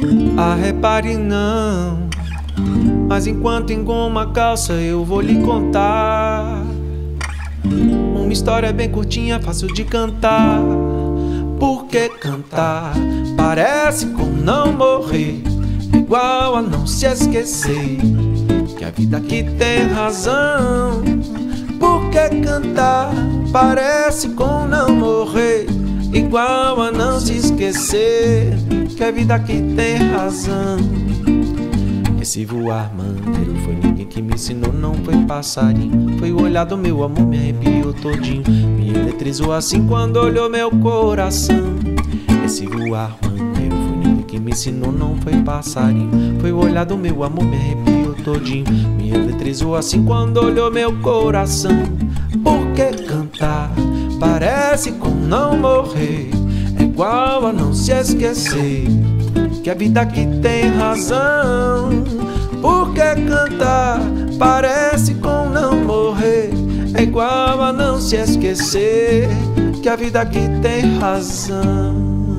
Ah, repare não, mas enquanto engoma a calça eu vou lhe contar uma história bem curtinha, fácil de cantar. Porque cantar parece com não morrer, igual a não se esquecer que a vida aqui tem razão. Porque cantar parece com não morrer, igual a não se esquecer que a vida aqui tem razão. Esse voar maneiro foi ninguém que me ensinou, não foi passarinho, foi o olhar do meu amor, me arrepiou todinho, me eletrizou assim quando olhou meu coração. Esse voar maneiro foi ninguém que me ensinou, não foi passarinho, foi o olhar do meu amor, me arrepiou todinho, me eletrizou assim quando olhou meu coração. Porque cantar parece com não morrer, é igual a não se esquecer que a vida aqui tem razão. Porque cantar parece com não morrer, é igual a não se esquecer que a vida aqui tem razão.